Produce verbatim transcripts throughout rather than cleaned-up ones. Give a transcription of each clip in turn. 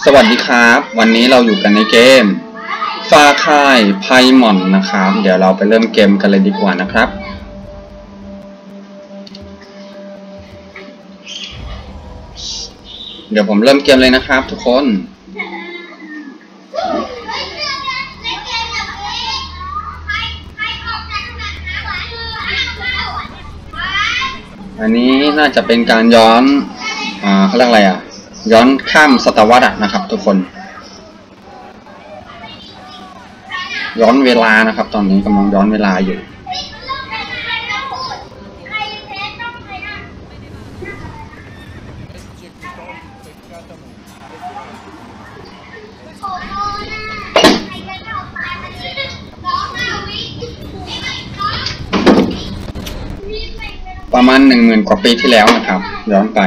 สวัสดีครับวันนี้เราอยู่กันในเกมฟาคายไพมอนนะครับเดี๋ยวเราไปเริ่มเกมกันเลยดีกว่านะครับเดี๋ยวผมเริ่มเกมเลยนะครับทุกคนอันนี้น่าจะเป็นการย้อนอ่าเขาเรียกอะไรอ่ะย้อนข้ามศตวรรษนะครับทุกคนย้อนเวลานะครับตอนนี้กำลังย้อนเวลาอยู่ประมาณหนึ่งหมื่นกว่าปีที่แล้วนะครับย้อนไป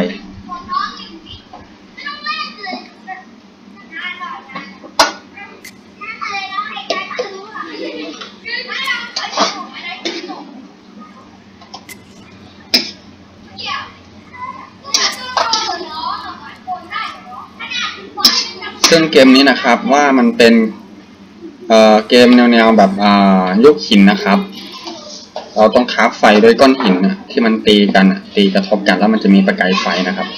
ซึ่งเกมนี้นะครับว่ามันเป็นเอ่อเกมแนวๆแบบอ่ายุคหินนะครับเราต้องคราฟไฟด้วยก้อนหินนะที่มันตีกันตีกระทบกันแล้วมันจะมีประกายไฟนะครับ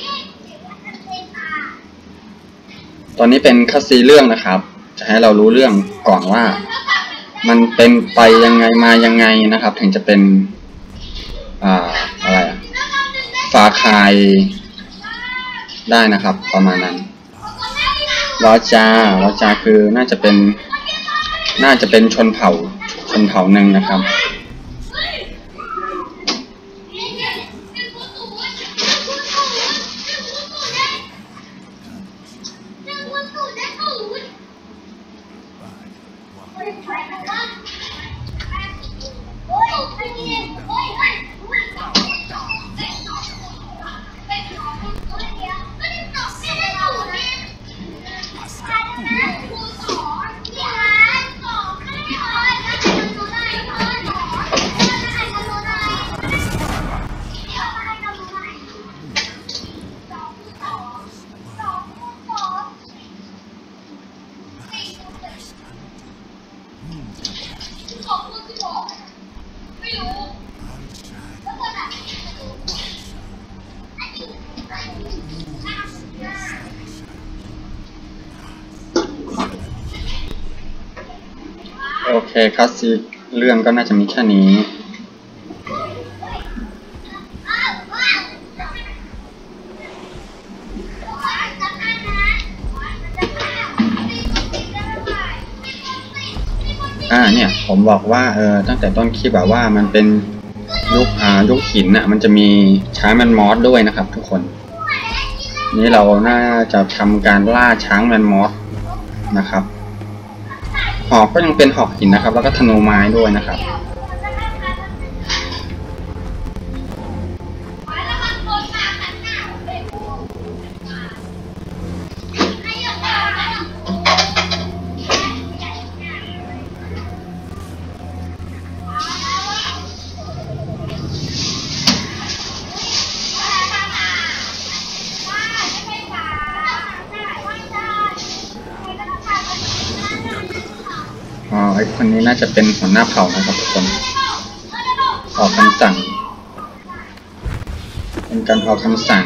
ตอนนี้เป็นคัสซีเรื่องนะครับจะให้เรารู้เรื่องก่อนว่ามันเป็นไปยังไงมายังไงนะครับถึงจะเป็นอ่าอะไรอะฟาคายได้นะครับประมาณนั้นลอจาลอจาคือน่าจะเป็นน่าจะเป็นชนเผ่าชนเผ่าหนึ่งนะครับโอเคคัสซีเรื่องก็น่าจะมีแค่นี้อ่าเนี่ยผมบอกว่าเออตั้งแต่ต้นคลิปแบบว่ามันเป็นยุคอ่ายุคหินน่ะมันจะมีช้างแมนมอสด้วยนะครับทุกคนนี้เราน่าจะทำการล่าช้างแมนมอสนะครับหอกก็ยังเป็นหอกหินนะครับแล้วก็ธนูไม้ด้วยนะครับอ๋อไอคนนี้น่าจะเป็นหัวหน้าเผ่านะครับทุกคนออกคำสั่งเป็นการออกคำสั่ง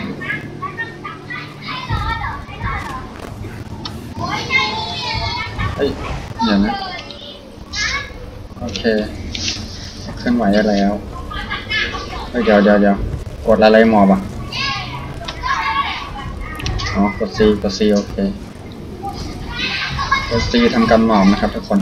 เฮ้ยเดี๋ยวนะโอเคเคลื่อนไหวได้แล้วเฮ้ยเดี๋ยวเดี๋ยวเดี๋ยวกดอะไรหมอบอ่ะอ๋อกด C กด C โอเคกด C ทำการหมอบนะครับทุกคน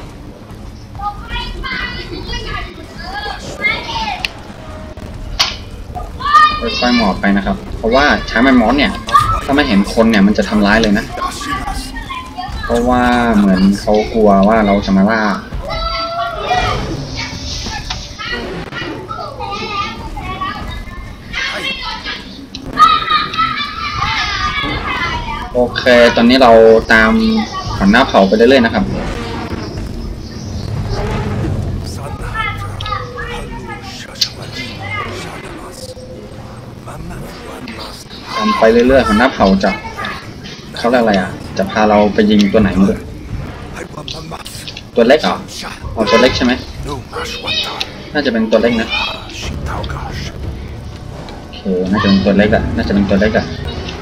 ค่อยๆหมอบไปนะครับเพราะว่าช้างแมนมอสเนี่ยถ้าไม่เห็นคนเนี่ยมันจะทำร้ายเลยนะเพราะว่าเหมือนเขากลัวว่าเราจะมาล่าโอเคตอนนี้เราตามหัวหน้าเผ่าไปเรื่อยๆนะครับ ทำไปเรื่อยๆหัวหน้าเผ่าจะคเขาเรียกอะไรอ่ะจะพาเราไปยิงตัวไหนมั้งตัวเล็กเหรออ๋อตัวเล็กใช่ไหมน่าจะเป็นตัวเล็กนะโอเคน่าจะเป็นตัวเล็กอะน่าจะเป็นตัวเล็กอะ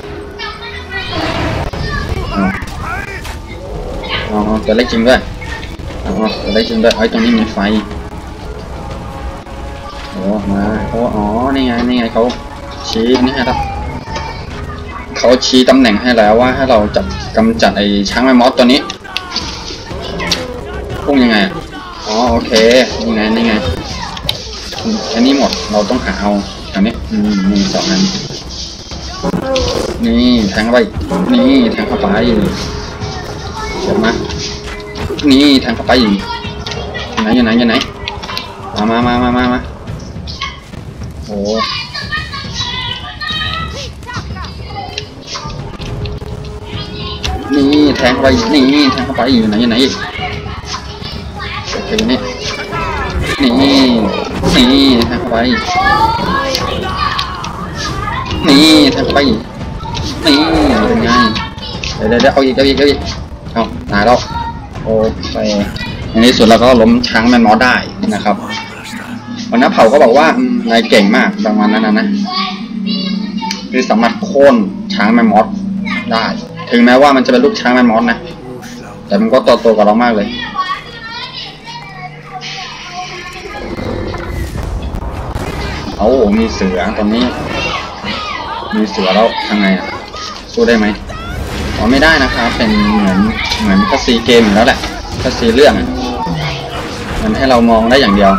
อ๋อตัวเล็กจริงด้วยอ๋อตัวเล็กจริงด้วยไอ้ตรงนี้มีไฟโอ้มาโอ้อ๋อนี่ไงนี่ไงเขาชี้นี่ให้เราเขาชี้ตำแหน่งให้แล้วว่าให้เราจับกำจัดไอ้ช้างแมมมอสตัวนี้พุ่งยังไงอ๋อโอเคนี่ไงนี่ไงอันนี้หมดเราต้องหาเอาอันนี้อืมมีสองอันนี่แทงเข้าไปนี่แทงเข้าไปเดี๋ยวมานี่แทงเข้าไปอยู่ไหนอยู่ไหนอยู่ไหนมามามามามามาโอ้นี่แทงเข้าไปนี่แทงเข้าไปอยู่ไหนอยู่ไหนอีกโอเคนี่นี่นี่แทงเข้าไปนี่แทงเข้าไปนี่เป็นไงเดี๋ยวเดี๋ยวเอาอีกเอาอีกเอาอีกเอาตายแล้วโอเคในที่สุดเราก็ล้มช้างแมนมอสได้นะครับวันนั้นเผาก็บอกว่านายเก่งมากประมาณนั้นนะคือสามารถโค่นช้างแมนมอสได้ถึงแม้ว่ามันจะเป็นลูกช้างแมนมอสนะแต่มันก็โตโตกว่าเรามากเลยเอามีเสือตอนนี้มีเสือแล้วทำไงอ่ะสู้ได้ไหมอ๋อไม่ได้นะครับเป็นเหมือนเหมือนคัสซีเกมอยู่แล้วแหละคัสซีเรื่องมันให้เรามองได้อย่างเดียว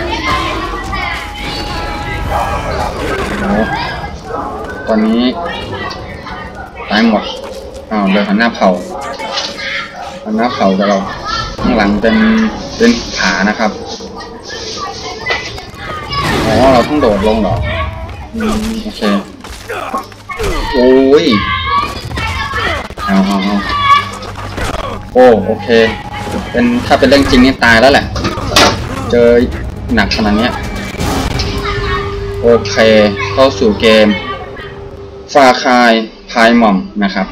โอ้ตอนนี้ตายหมดอ้าวเดินหันหน้าเผาหันหน้าเผากับเราข้างหลังเป็นเป็นผานะครับอ๋อเราต้องโดดลงเหรออืมโอเคโอ้ยเอาเอาเอาโอ้โอเคเป็นถ้าเป็นเรื่องจริงนี่ตายแล้วแหละเจอหนักขนาดนี้โอเคเข้าสู่เกมฟาคายพายหม่อมนะครับ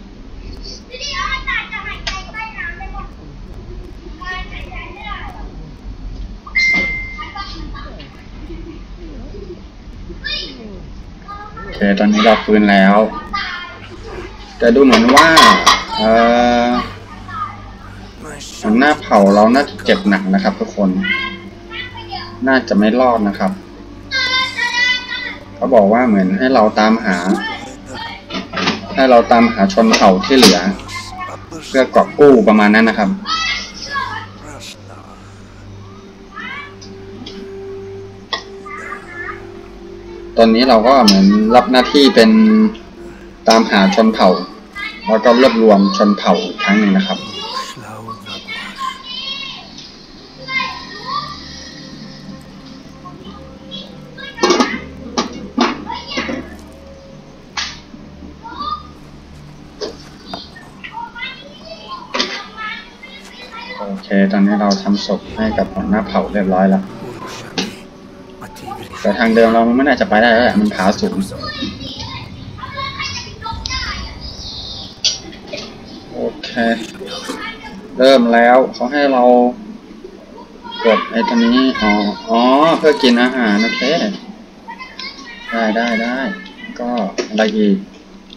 โอเคตอนนี้เราฟื้นแล้วแต่ดูเหมือนว่าเอ่อหน้าเผาเราน่าจะเจ็บหนักนะครับทุกคนน่าจะไม่รอดนะครับเขาบอกว่าเหมือนให้เราตามหาให้เราตามหาชนเผ่าที่เหลือเพื่อกอบกู้ประมาณนั้นนะครับตอนนี้เราก็เหมือนรับหน้าที่เป็นตามหาชนเผ่าแล้วก็รวบรวมชนเผ่าอีกครั้งหนึ่งนะครับโอเคตอนนี้เราทำศพให้กับหัวหน้าเผ่าเรียบร้อยแล้วแต่ทางเดิมเราไม่น่าจะไปได้แล้วแหละมันผาสูงโอเคเริ่มแล้วเขาให้เรากดไอ้ตัวนี้อ๋ออ๋อเพื่อกินอาหารโอเคได้ได้ได้ก็อะไรอีก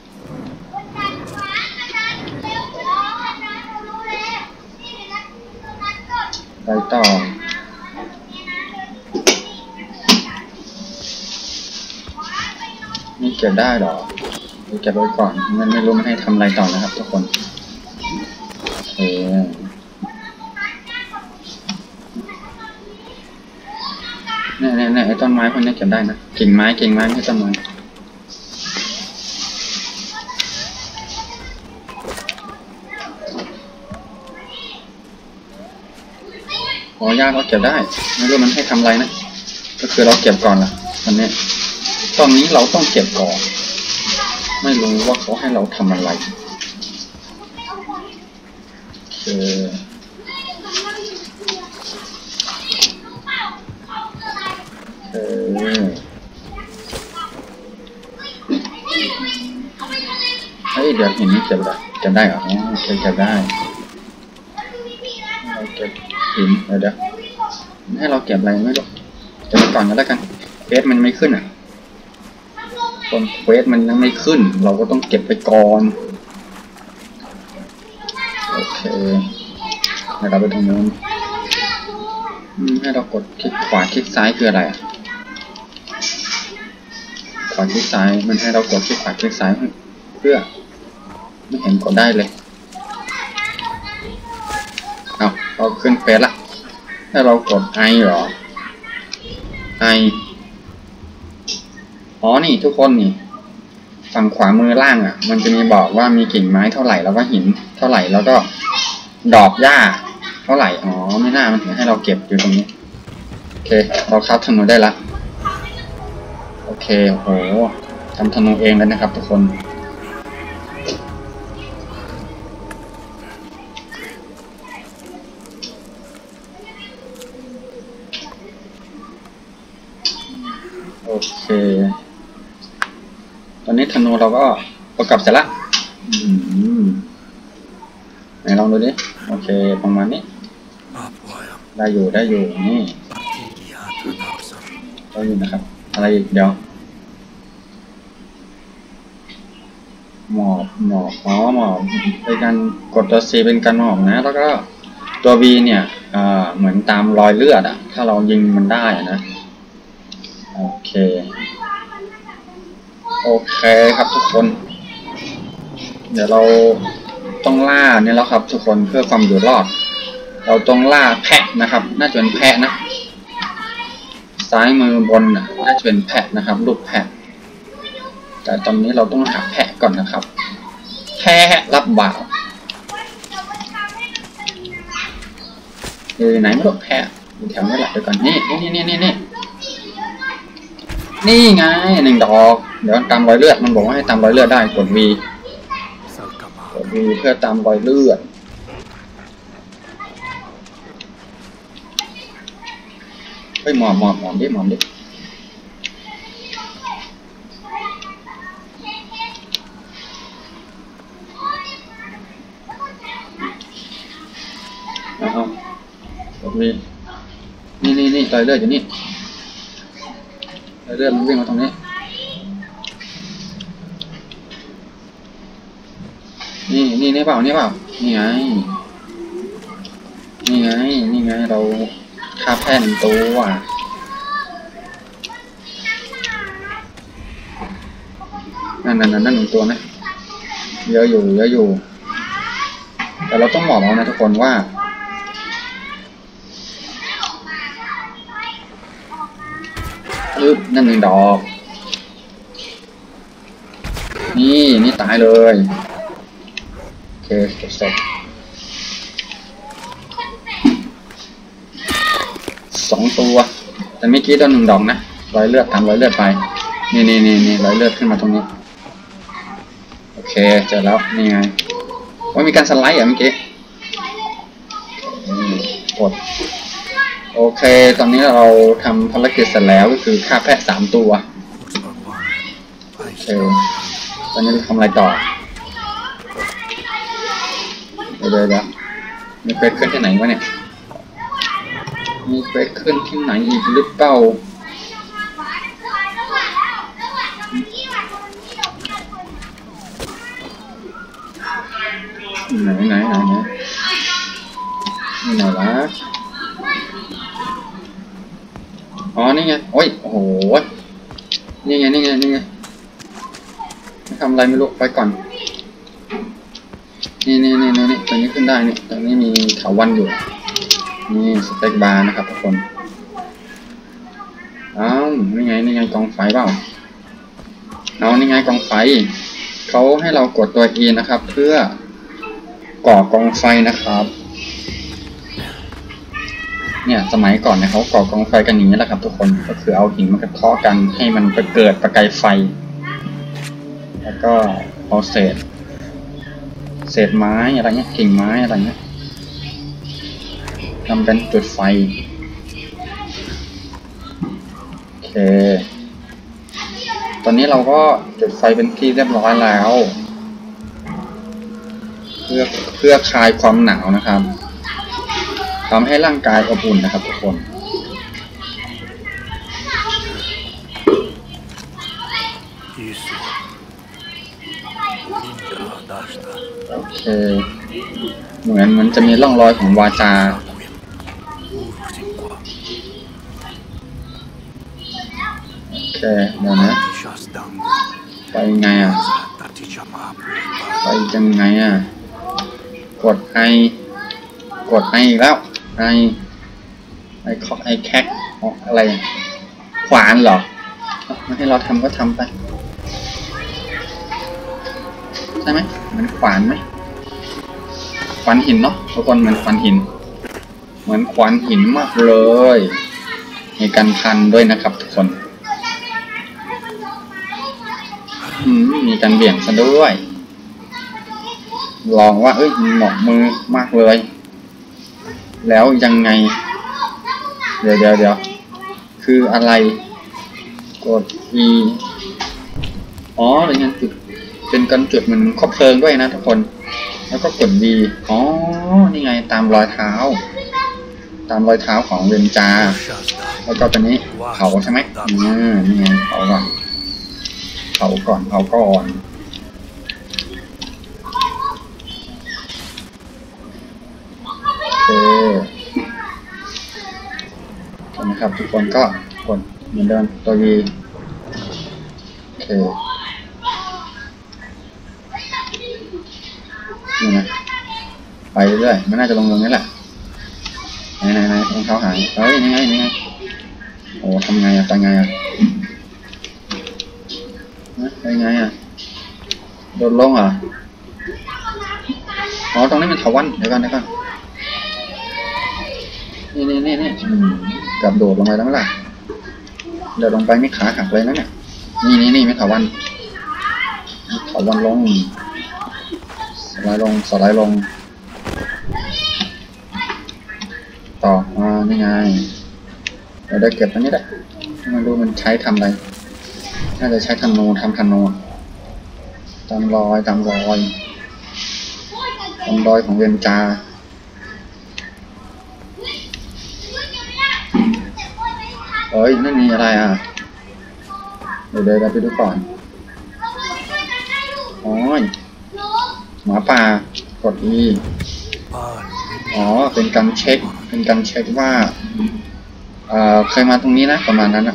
ไปต่อนี่เก็บได้หรอเก็บไว้ก่อนมันไม่รู้มันให้ทำอะไรต่อนะครับทุกคนโอเคเนี่ยเนี่ยเนี่ยไอ้ต้นไม้พวกนี้เก็บได้นะกิ่งไม้กิ่งไม้ที่ต้นไม้อ๋อยากเราเก็บได้ไม่รู้มันให้ทำอะไรนะก็คือเราเก็บก่อนละตอนนี้ตอนนี้เราต้องเก็บก่อนไม่รู้ว่าเขาให้เราทำอะไรเออเออเฮ้ยเดี๋ยวเห็นนี่เก็บอะไรเก็บได้เหรออ๋อโอเคเก็บได้เราเก็บหินเดี๋ยวเดี๋ยวให้เราเก็บอะไรไม่รู้เก็บไปก่อนก็แล้วกันเควสมันไม่ขึ้นอ่ะตอนเควสมันยังไม่ขึ้นเราก็ต้องเก็บไปก่อนโอเคให้เราไปตรงนู้นให้เรากดคลิกขวาคลิกซ้ายคืออะไรอ่ะขวาคลิกซ้ายมันให้เรากดคลิกขวาคลิกซ้ายเพื่อไม่เห็นกดได้เลยเอาเราขึ้นเฟซละถ้าเรากด I เหรอ I อ๋อนี่ทุกคนนี่ฝั่งขวามือล่างอ่ะมันจะมีบอกว่ามีกิ่งไม้เท่าไหร่แล้วก็หินเท่าไหร่แล้วก็ดอกหญ้าเท่าไหร่อ๋อไม่น่ามันถึงให้เราเก็บอยู่ตรงนี้โอเคเราคราฟธนูได้ละโอเคโหทำธนูเองแล้วนะครับทุกคนโอเคตอนนี้ธนูเราก็ประกอบเสร็จละไหนลองดูดิโอเคประมาณนี้ได้อยู่ได้อยู่นี่ได้อยู่นะครับอะไรอีกเดี๋ยวหมอบหมอบอ๋อหมอบเป็นการกดตัว C เป็นการหมอบนะแล้วก็ตัว V เนี่ยเหมือนตามรอยเลือดอ่ะถ้าเรายิงมันได้นะโอเคโอเคครับทุกคนเดี๋ยวเราต้องล่าเนี่ยแล้วครับทุกคนเพื่อความอยู่รอดเราต้องล่าแพะนะครับน่าจะเป็นแพะนะซ้ายมือบนน่ะน่าจะเป็นแพะนะครับลูกแพะแต่ตอนนี้เราต้องหาแพะก่อนนะครับแพะรับบ่าวคือไหนไม่รู้แพะอยู่แถวนี้แหละเดี๋ยวก่อนนี่นี่นี่นี่นี่นี่ไงหนึ่งดอกเดี๋ยวตามรอยเลือดมันบอกว่าให้ตามรอยเลือดได้กด V กด V เพื่อตามรอยเลือดเฮ้ยหมอบหมอบหมอบดิหมอบดิเอากด V นี่นี่นี่รอยเลือดอยู่นี่รอยเลือดมันวิ่งมาตรงนี้นี่นี่นี่เปล่านี่เปล่านี่ไงนี่ไงนี่ไงเราฆ่าแพะหนึ่งตัวนั่นนั่นนั่นหนึ่งตัวนะเยอะอยู่เยอะอยู่แต่เราต้องบอกแล้วนะทุกคนว่าอึ๊บนั่นหนึ่งดอกนี่นี่ตายเลยโอเคจบสองตัวแต่เมื่อกี้ตัวหนึ่งดอกนะรอยเลือดตามรอยเลือดไปนี่นี่นี่นี่รอยเลือดขึ้นมาตรงนี้โอเคเจอแล้วนี่ไงว่ามีการสไลด์อ่ะเมื่อกี้กดโอเคตอนนี้เราทำภารกิจเสร็จแล้วก็คือฆ่าแพะสามตัวโอเคตอนนี้เราทำอะไรต่อเดี๋ยวเดี๋ยวมีเควสขึ้นที่ไหนวะเนี่ยมีเควสขึ้นที่ไหนอีกหรือเปล่าไหนไหนไหนไหนนี่ไหนวะอ๋อนี่ไงโอ้ยโอ้โหนี่ไงนี่ไงนี่ไงทำอะไรไม่รู้ไปก่อนนี่นี่นี่นี่ตรงนี้ขึ้นได้นี่ตรงนี้มีเถาวัลย์อยู่นี่สเต็กบาร์นะครับทุกคนอ้าวนี่ไงนี่ไงกองไฟเปล่าเอานี่ไงกองไฟเขาให้เรากดตัว E นะครับเพื่อก่อกองไฟนะครับเนี่ยสมัยก่อนเนี่ยเขาก่อกองไฟกันอย่างนี้แหละครับทุกคนก็คือเอาหินมากระเทาะกันให้มันไปเกิดประกายไฟแล้วก็เอาเศษเศษไม้อะไรเงี้ยกิ่งไม้อะไรเงี้ยทำเป็นจุดไฟโอเคตอนนี้เราก็จุดไฟเป็นที่เรียบร้อยแล้วพื่อเพื่อคลายความหนาวนะครับทำให้ร่างกายอบอุ่นนะครับทุกคนโอเคเหมือนมันจะมีร่องรอยของวาจาโอเคเดี๋ยวนะไปไงอ่ะไปยังไงอ่ะกดไอกดไออีกแล้วไอไอคอกไอแคกอะไรขวานเหรอไม่ให้เราทำก็ทำไปใช่ไหมมันขวานไหมขวานหินเนาะทุกคนเหมือนขวานหินเหมือนขวานหินมากเลยมีการพันด้วยนะครับทุกคนมีการเบี่ยงซะด้วยลองว่าเอ้ยเหมาะมือมากเลยแล้วยังไงเดี๋ยวเดี๋ยวเดี๋ยวคืออะไรกด E อ๋อเป็นงานจุดเป็นการจุดมันคบเพลิงด้วยนะทุกคนแล้วก็กด V อ๋อนี่ไงตามรอยเท้าตามรอยเท้าของเวนจาแล้วก็ตอนนี้เผาใช่ไหมนี่นี่ไงเผาก่อนเผาก่อนเผาก่อนโอเคนะครับทุกคนก็กดเหมือนเดิมตัว V โอเคนี่นะไปเรื่อยไม่น่าจะลงตรงนี้แหละไหนไหนไหนรองเท้าหายเฮ้ยนี่ไงนี่ไงโอ้ทำไงอะไปไงอะไปไงอะโดนลงเหรออ๋อตรงนี้มันถาวันเดี๋ยวก่อนเดี๋ยวก่อนนี่นี่นี่นี่กับโดดลงไปแล้วไหมล่ะเดี๋ยวลงไปไม่ขาหักเลยนะเนี่ยนี่นี่นี่ไม่ถาวันถาวันลงสไลด์ลงสไลด์ลงต่อมานี่ไงเดี๋ยวได้เก็บอันนี้แหละมาดูมันใช้ทำอะไรน่าจะใช้ธนูทำธนูตามรอยตามรอยตามรอยของเวนจาเอ้ยนั่นมีอะไรอ่ะเดี๋ยวเดี๋ยวไปดูก่อนโอ้ยหมาป่ากด E อ๋อเป็นการเช็คเป็นการเช็คว่าเอ่อเคยมาตรงนี้นะประมาณนั้นนะ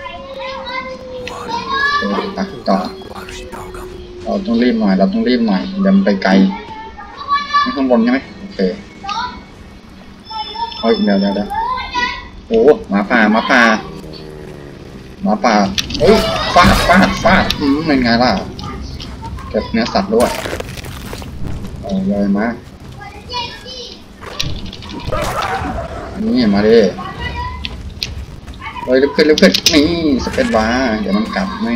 ต่อต่อเราต้องรีบหน่อยเราต้องรีบหน่อยเดี๋ยวมันไปไกลนี่ข้างบนใช่ไหมโอเคเฮ้ยเดี๋ยวเดี๋ยวเดี๋ยวโอ้หมาป่าหมาป่าหมาป่าเฮ้ยฟาดฟาดฟาดอืมเป็นไงล่ะเก็บเนื้อสัตว์ด้วยเอาเลยมานี่มาดิเลยลุกขึ้นลุกขึ้นนี่สเปซบาร์เดี๋ยวมันกัดไม่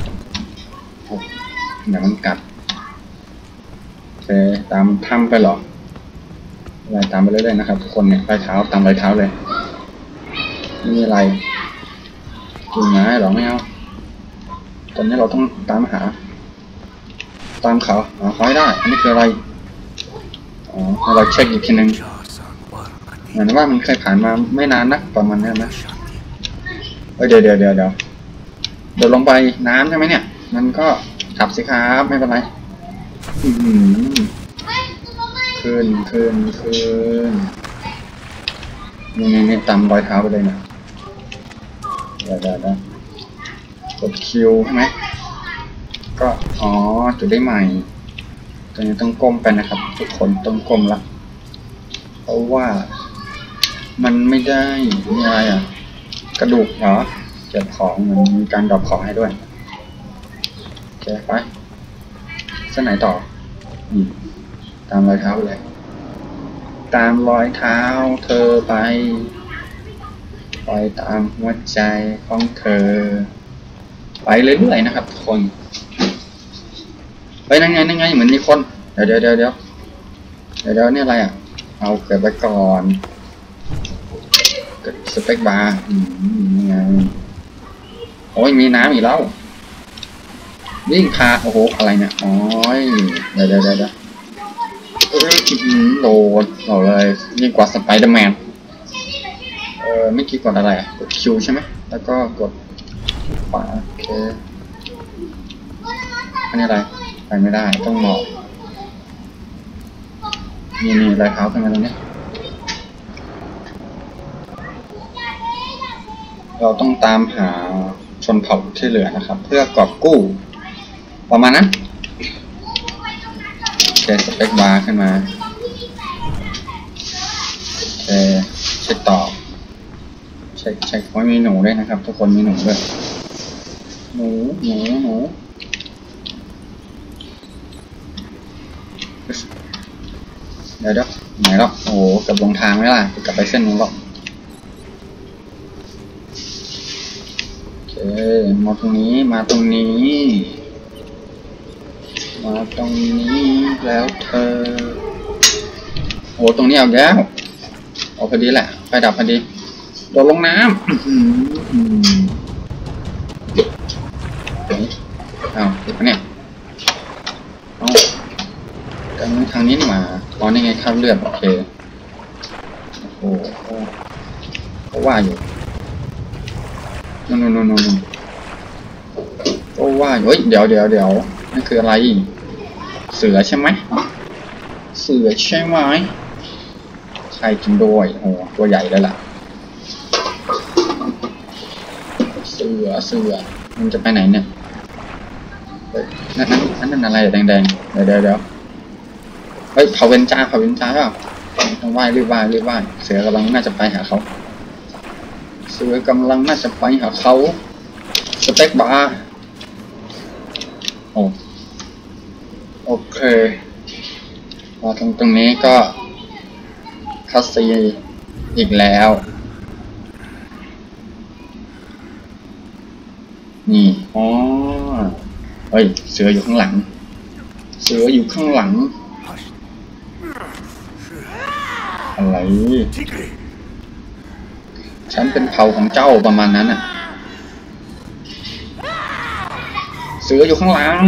เดี๋ยวมันกัดโอเคตามถ้ำไปหรออะไรตามไปเรื่อยๆนะครับทุกคนเนี่ยรอยเท้าตามรอยเท้าเลยนี่อะไรจริงไงหรอไม่เอาตอนนี้เราต้องตามหาตามเขาหาเขาให้ได้อันนี้คืออะไรอ๋อเราเช็คอีกทีนึงเหมือนว่ามันเคยผ่านมาไม่นานนักประมาณนี้นะเดี๋ยวเดี๋ยวเดี๋ยวเดี๋ยวเดี๋ยวลงไปน้ำใช่ไหมเนี่ยมันก็ขับสิครับไม่เป็นไรขึ้นขึ้นขึ้นนี่นี่นี่ตามรอยเท้าไปเลยนะเดี๋ยวเดี๋ยวเดี๋ยวกดคิวใช่ไหมก็อ๋อจุดได้ใหม่ตอนนี้ต้องก้มไปนะครับทุกคนต้องก้มละเพราะว่ามันไม่ได้มีอะไรอ่ะกระดูกเหรอเก็บของมันมีการดรอปของให้ด้วยโอเคไปเส้นไหนต่ออืมตามรอยเท้าเลยตามรอยเท้าเธอไปไปตามหัวใจของเธอไปเรื่อยๆนะครับทุกคนไปนั่งไงนั่งไงเหมือนมีคนเดี๋ยวเดี๋ยวเดี๋ยวเดี๋ยวเดี๋ยวเดี๋ยวนี่อะไรอ่ะเอาเกิดไปก่อนสเปกบาร์อืมนี่ไงโอ้ยมีน้ำอีกแล้ววิ่งพาโอ้โหอะไรเนี่ยโอ้ยเดี๋ยวเดี๋ยวเดี๋ยวโดดโดดเลยยิ่งกว่าสไปเดอร์แมนเออไม่กี่กดอะไรอ่ะกดคิวใช่ไหมแล้วก็กดขวาโอเคอันนี้อะไรไปไม่ได้ต้องหมอบนี่นี่รอยเท้าขึ้นมาตรงนี้เราต้องตามหาชนเผ่าที่เหลือนะครับเพื่อกอบกู้ประมาณนั้นโอเคสเปคบาร์ขึ้นมาโอเคเช็คต่อเช็คเช็คว่ามีหนูด้วยนะครับทุกคนมีหนูด้วยหนูหนูหนูเดี๋ยวเดี๋ยวไหนหรอกโอ้โหกับลงทางไม่ล่ะกลับไปเส้นนู้นหรอกโอเคมาตรงนี้มาตรงนี้มาตรงนี้แล้วเธอโอ้ตรงนี้เอาแล้วเอาพอดีแหละไฟดับพอดีโดดลงน้ำอ้าวติดปะเนี่ยเอาทางนี้ทางนี้มาตอนนี้ไงข้าวเลือดโอเคโอ้โหก็ว่าอยู่นู่นนู่นนู่นนู่นก็ว่าอยู่เฮ้ยเดี๋ยวเดี๋ยวเดี๋ยวนั่นคืออะไรเสือใช่ไหมเสือใช่ไหมใช่จริงด้วยโอ้ตัวใหญ่เลยล่ะเสือเสือมันจะไปไหนเนี่ยนั่นนั่นนั่นอะไรแดงๆเดี๋ยวเดี๋ยวเดี๋ยวเฮ้ยเขาเวนจ้าเขาเวนจ้าเปล่าต้องว่ายรีบว่ายรีบว่ายเสือกำลังน่าจะไปหาเขาเสือกำลังน่าจะไปหาเขาสเต็กบาร์โอ้โอเคมาตรงตรงนี้ก็คัสซีอีกแล้วนี่อ๋อเฮ้ยเสืออยู่ข้างหลังเสืออยู่ข้างหลังอะไรฉันเป็นเผ่าของเจ้าประมาณนั้นอ่ะเสืออยู่ข้างหลัง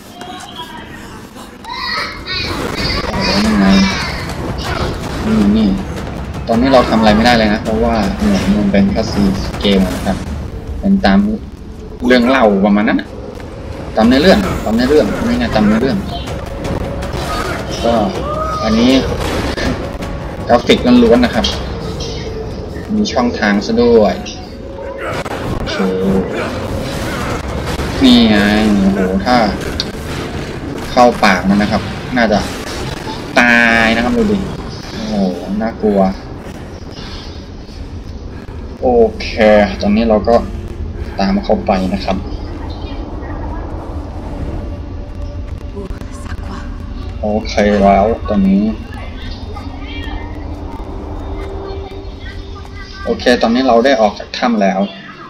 นี่นี่ตอนนี้เราทำอะไรไม่ได้เลยนะเพราะว่าเหมือนมันเป็นคัสซีเกมนะครับเป็นตามเรื่องเล่าประมาณนั้นตามในเรื่องตามในเรื่องไม่น่าจำในเรื่องก็อันนี้กราฟิกล้วนๆนะครับมีช่องทางซะด้วยโอเคนี่ไงโอ้โหถ้าเข้าปากมันนะครับน่าจะตายนะครับดูดิโอ้โหน่ากลัวโอเคตอนนี้เราก็ตามเข้าไปนะครับโอเคแล้วตอนนี้โอเคตอนนี้เราได้ออกจากถ้ำแล้ว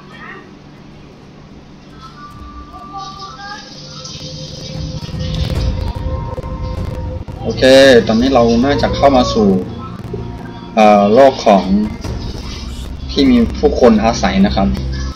โอเคตอนนี้เราน่าจะเข้ามาสู่เอ่อโลกของที่มีผู้คนอาศัยนะครับ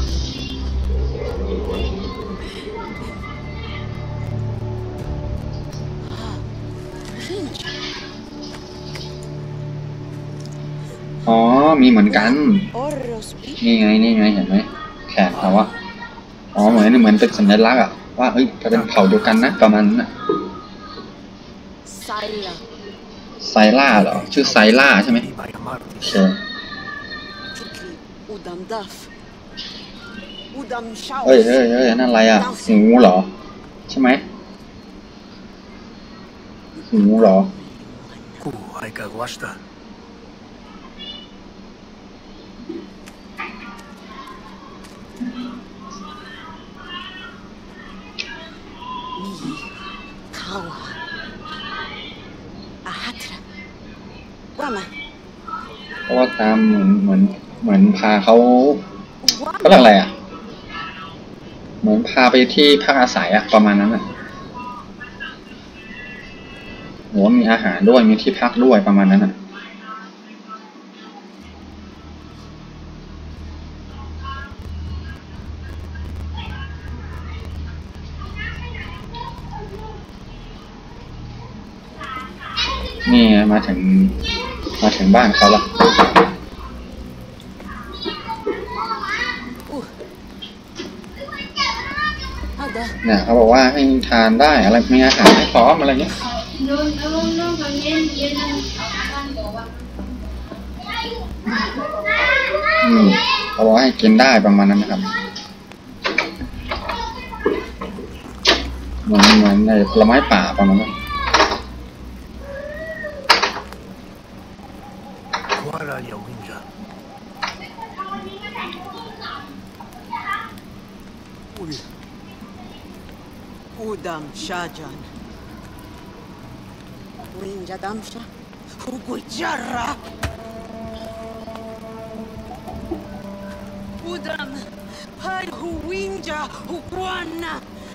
อ๋อมีเหมือนกันนี่ไงนี่ไงเห็นไหมแขนเขาอะอ๋อเหมือนเหมือนเป็นสัญลักษณ์อะว่าเฮ้ยจะเป็นเผ่าเดียวกันนะประมาณนั้นอะไซล่าเหรอชื่อไซล่าใช่ไหมโอเคเฮ้ยเฮ้ยเฮ้ยนั่นอะไรอะหูเหรอใช่ไหมหูเหรอเพราะว่าตามเหมือนเหมือนเหมือนพาเขาก็เรียกอะไรอ่ะเหมือนพาไปที่พักอาศัยอะประมาณนั้นอ่ะโหมีอาหารด้วยมีที่พักด้วยประมาณนั้นอ่ะนี่มาถึงมาถึงบ้านเขาละเนี่ยเขาบอกว่าให้ทานได้อะไรมีอาหารให้พร้อมอะไรเงี้ยอืมเขาบอกให้กินได้ประมาณนั้นนะครับเหมือนเหมือนในผลไม้ป่าประมาณนั้น Udam Shajan Winja Damsha Hugujarra Udam Pai Huwinja Hugwana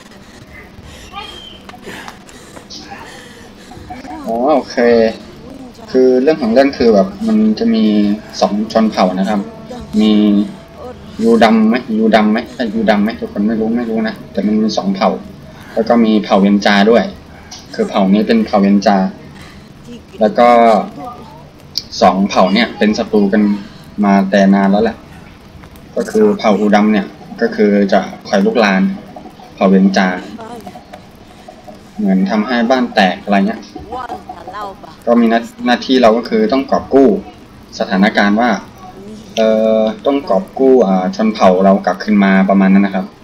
อ๋อโอเคคือเรื่องของเรื่องคือแบบมันจะมีสองชนเผ่านะครับมียูดำไหมยูดำไหมใช่ยูดำไหมทุกคนไม่รู้ไม่รู้นะแต่มันมีสองเผ่าแล้วก็มีเผ่าเวนจาด้วยคือเผ่านี้เป็นเผ่าเวนจาแล้วก็สองเผ่าเนี่ยเป็นศัตรูกันมาแต่นานแล้วแหละก็คือเผ่าอูดำเนี่ยก็คือจะคอยลุกลานเผ่าเวนจาเหมือนทำให้บ้านแตกอะไรเงี้ยก็มีหน้าที่เราก็คือต้องกอบกู้สถานการณ์ว่าเอ่อต้องกอบกู้อ่าชนเผ่าเรากลับขึ้นมาประมาณนั้นนะครับ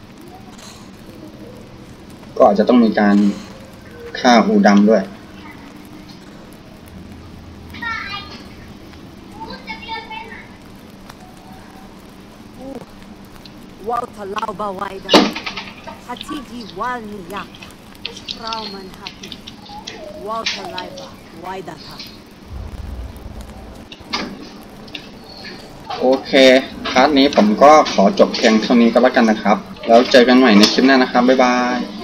ก็อาจจะต้องมีการฆ่าอูดำด้วยวอลทลาวบาไวดาฮัตติกีวาลนิยาคราวมันฮัตติวอลทลายบาไวดาท่าโอเคพาร์ทนี้ผมก็ขอจบเพียงเท่านี้ก็แล้วกันนะครับแล้วเจอกันใหม่ในคลิปหน้านะครับบ๊ายบาย